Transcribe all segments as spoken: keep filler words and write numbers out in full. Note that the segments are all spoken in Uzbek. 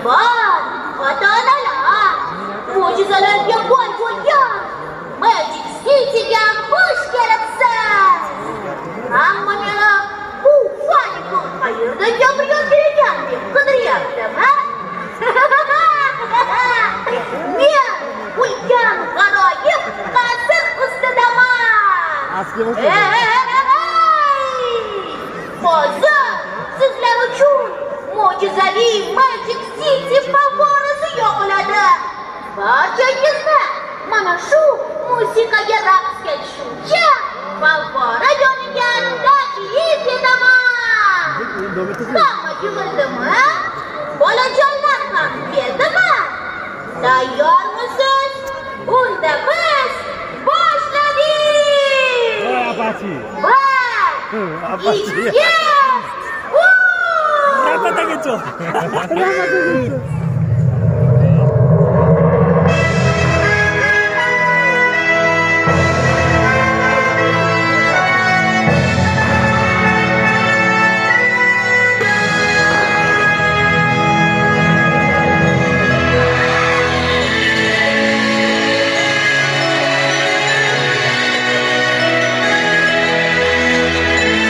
Hebat! Ota-onalar, mo'jizalarga boy bo'lgan Magic City'ga xush kelibsiz. Hamma meni bu Fanikum qayerdan gapirgan ekan deb qidiryaptimi? Men ulkan g'aroyib qasr ustidaman. Hozir sizlar uchun mo'jizaviy Magic City favorasi yoqiladi. Barchangizni mana shu musiqaga raqsga tushuvchi favvora yoniga taklif etaman. Hamma yig'ildimi? Bolajonlar ham keldimi? Tayyormisiz? Unda biz boshladik. Voy apachi. Bir, ikki, Rapatagecho. Rapatagecho.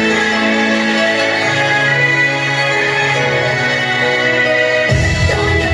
Don't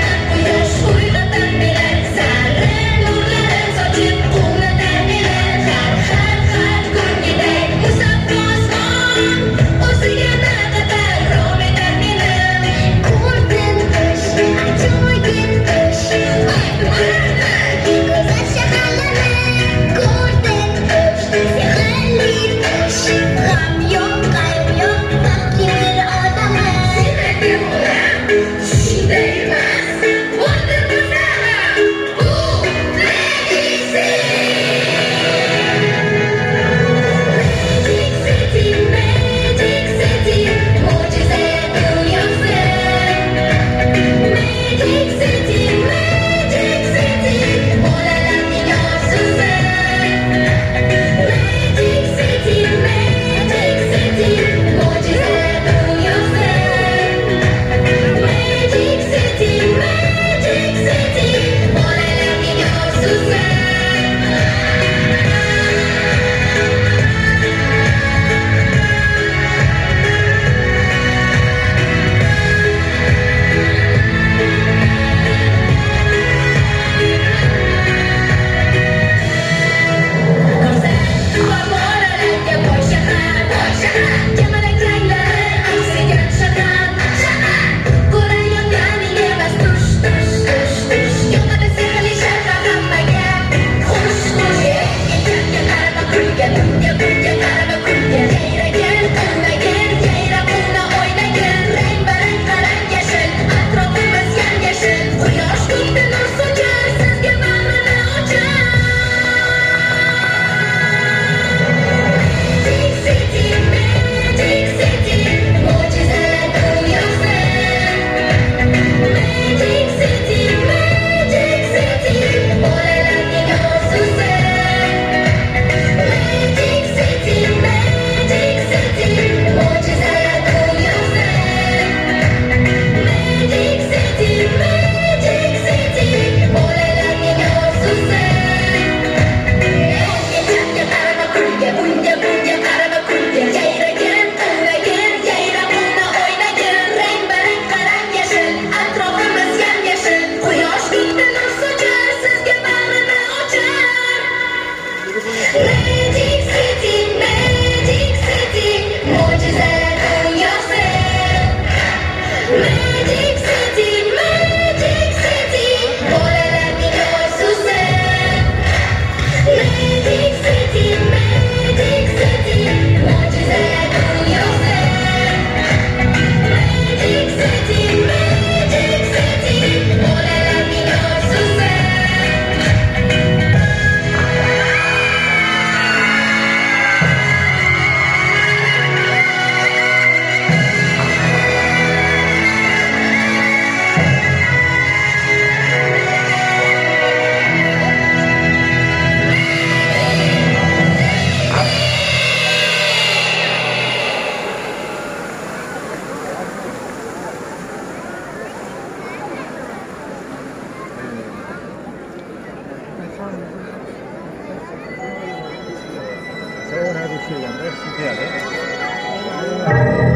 시켜야 돼. 시켜야 돼.